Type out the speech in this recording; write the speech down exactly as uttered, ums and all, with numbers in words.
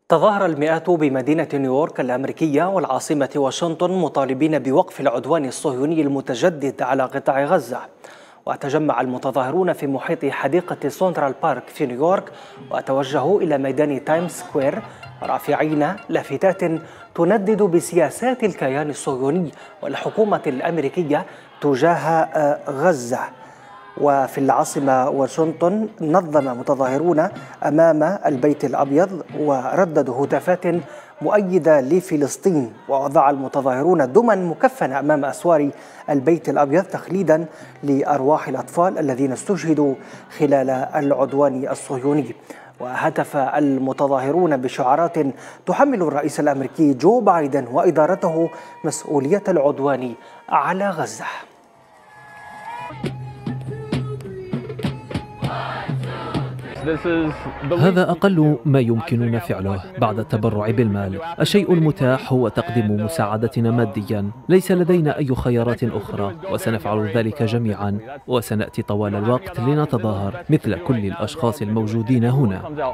تظاهر المئات بمدينة نيويورك الأمريكية والعاصمة واشنطن مطالبين بوقف العدوان الصهيوني المتجدد على قطاع غزة. وتجمع المتظاهرون في محيط حديقة سنترال بارك في نيويورك وتوجهوا إلى ميدان تايمز سكوير رافعين لافتات تندد بسياسات الكيان الصهيوني والحكومة الأمريكية تجاه غزة. وفي العاصمة واشنطن نظم متظاهرون أمام البيت الأبيض ورددوا هتافات مؤيدة لفلسطين، ووضع المتظاهرون دما مكفنة أمام أسوار البيت الأبيض تخليدا لأرواح الأطفال الذين استشهدوا خلال العدوان الصهيوني. وهتف المتظاهرون بشعارات تحمل الرئيس الأمريكي جو بايدن وإدارته مسؤولية العدوان على غزة. هذا أقل ما يمكننا فعله بعد التبرع بالمال. الشيء المتاح هو تقديم مساعدتنا ماديا، ليس لدينا أي خيارات أخرى، وسنفعل ذلك جميعا، وسنأتي طوال الوقت لنتظاهر مثل كل الأشخاص الموجودين هنا.